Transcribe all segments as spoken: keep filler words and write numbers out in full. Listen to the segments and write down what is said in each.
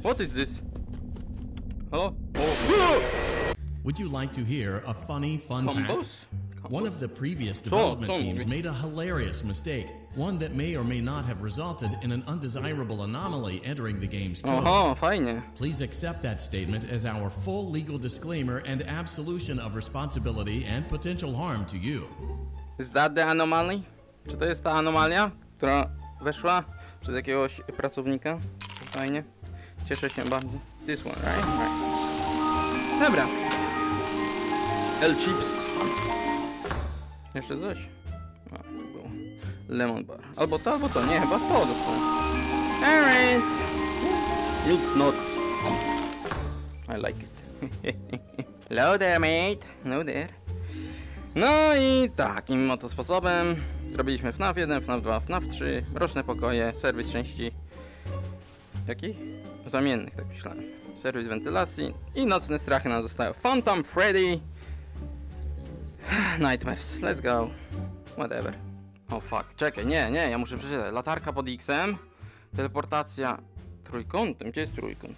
What is this? Hello? Oh. Would you like to hear a funny fun Combos? fact? Combos? One of the previous Co- development co teams mówi? made a hilarious mistake, one that may or may not have resulted in an undesirable anomaly entering the game's code. Oho, fajnie. Please accept that statement as our full legal disclaimer and absolution of responsibility and potential harm to you. Is that the anomaly? Czy to jest ta anomalia, która weszła przez jakiegoś pracownika? Fajnie. Cieszę się bardzo. This one, right? Right. Dobra. L-chips. Jeszcze coś? A, to było. Lemon bar. Albo to, albo to. Nie, chyba to dostałem. Alright. Mixed nuts. I like it. Hello there, mate. No there. No i takim oto sposobem zrobiliśmy F NAF jeden, F NAF dwa, F NAF trzy, mroczne pokoje, serwis części... Jakich? Zamiennych, tak myślałem. Serwis wentylacji i nocne strachy nam zostały. Phantom Freddy... Nightmares, let's go. Whatever. Oh fuck, czekaj, nie, nie, ja muszę przeczytać. Latarka pod X-em. Teleportacja trójkątem. Gdzie jest trójkąt?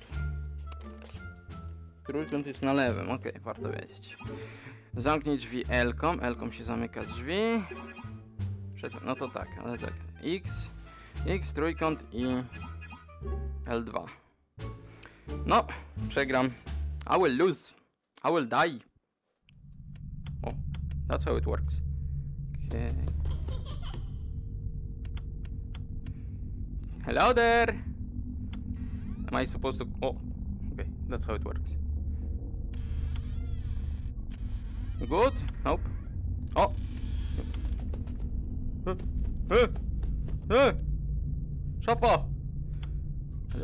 Trójkąt jest na lewym, okej, okay, warto wiedzieć. Zamknij drzwi L-ką, L-ką się zamyka drzwi. Przed... No to tak, ale tak. X, X, trójkąt i L dwa. No, przegram. I will lose. I will die. Oh, that's how it works. Okay. Hello there. Am I supposed to... Oh, okay, that's how it works. Good? Nope. Oh! Uh, uh, uh. Shoppa! Hello?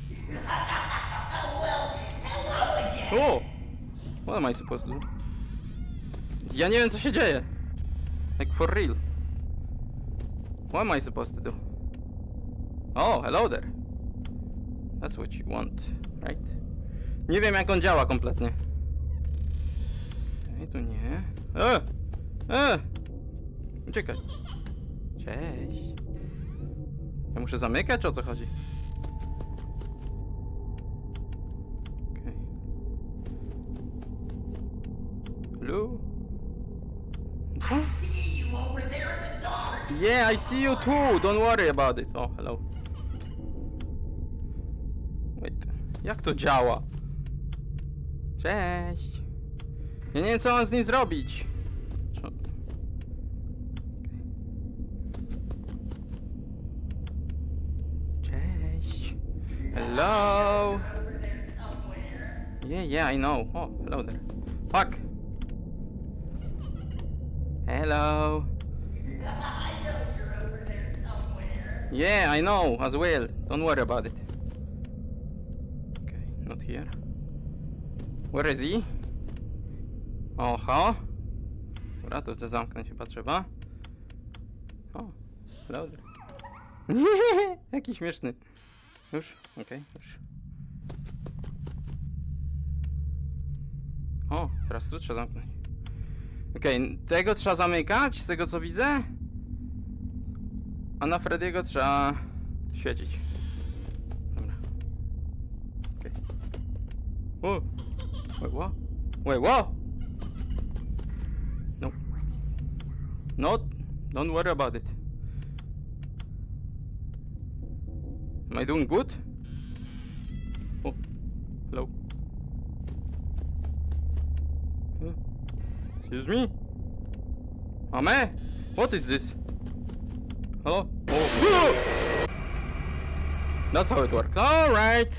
Oh! What am I supposed to do? Ja nie wiem, co się dzieje. Like for real. What am I supposed to do? Oh, hello there. That's what you want, right? Nie wiem, jak on działa kompletnie. Ej, tu nie. E! E! Uciekaj. Cześć. Ja muszę zamykać, czy o co chodzi? Okej. Hello? Co? Yeah, I see you too. Don't worry about it. Oh, hello. Wait. Jak to działa? Cześć. Ja nie wiem, co mam z nim zrobić. Co? Cześć. Hello. Yeah, yeah, I know. Oh, hello there. Fuck. Hello. Yeah, I know as well. Don't worry about it. Okay, not here. Where is he? Oho. Dobra, to chcę zamknąć chyba trzeba. O, hello there. Jaki śmieszny. Już? Okej, okay, już. O, teraz tu trzeba zamknąć. Okej, okay, tego trzeba zamykać, z tego co widzę. A na Freddy'ego trzeba świecić. Dobra. Okej. Okay. O! Wait, what? Wait, what? No. No, don't worry about it. Am I doing good? Oh, hello. Hello. Excuse me? Ame? What is this? Hello? Oh. That's how it works. Alright.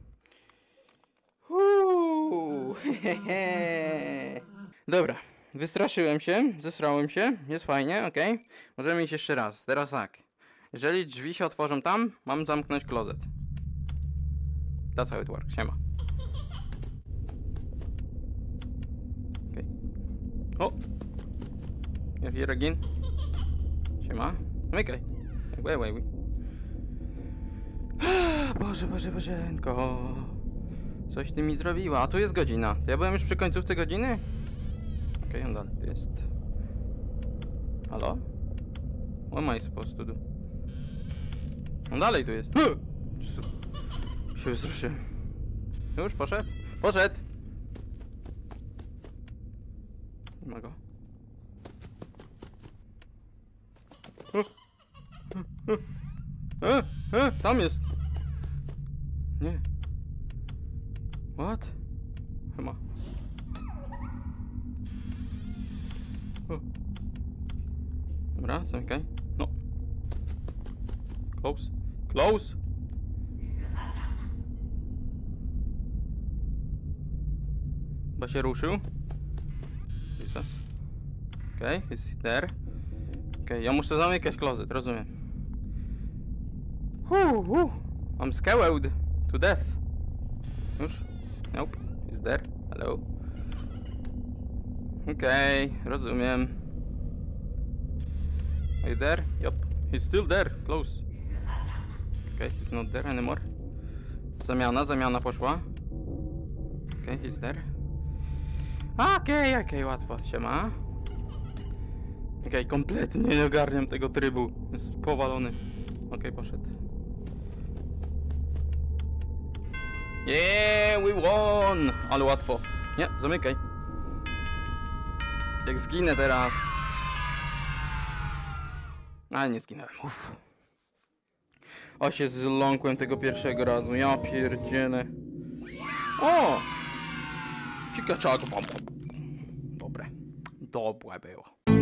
Dobra, wystraszyłem się, zesrałem się, jest fajnie, okej. Okay. Możemy iść jeszcze raz. Teraz tak. Jeżeli drzwi się otworzą tam, mam zamknąć klozet. That's how it works. Siema. Okej. Okay. O! You're here again. Siema. Zamykaj. Wait, wait, wait. Boże, Boże, Bożenko. Coś ty mi zrobiła. A tu jest godzina. To ja byłem już przy końcówce godziny? Okej, okay, on dalej tu jest. Halo? What am I supposed to do? On dalej tu jest. Się wzruszyłem. Już poszedł? Poszedł! Nie ma go. E, e, tam jest! Nie. What? Chyba. O. Dobra, zamykaj. No. Close. Close! Chyba się ruszył. Jesus. Okej, okay, jest there. Okej, okay, ja muszę zamykać closet, rozumiem. Huh, huh. I'm scared to death. Już? Nope. Is there? Hello? Okej, okay, rozumiem. Are you there? Yup. He's still there. Close. Okay, he's not there anymore. Zamiana, zamiana poszła. Okay, he's there. Okej, okay, okej, okay, łatwo. Siema. Okej, okay, kompletnie nie ogarniam tego trybu. Jest powalony. Okej, okay, poszedł. Yeah, we won! Ale łatwo. Nie, zamykaj. Jak zginę teraz. Ale nie zginąłem, uff. O, się zląkłem tego pierwszego razu. Ja pierdzielę. O! Cika czako. Dobre. Dobre było.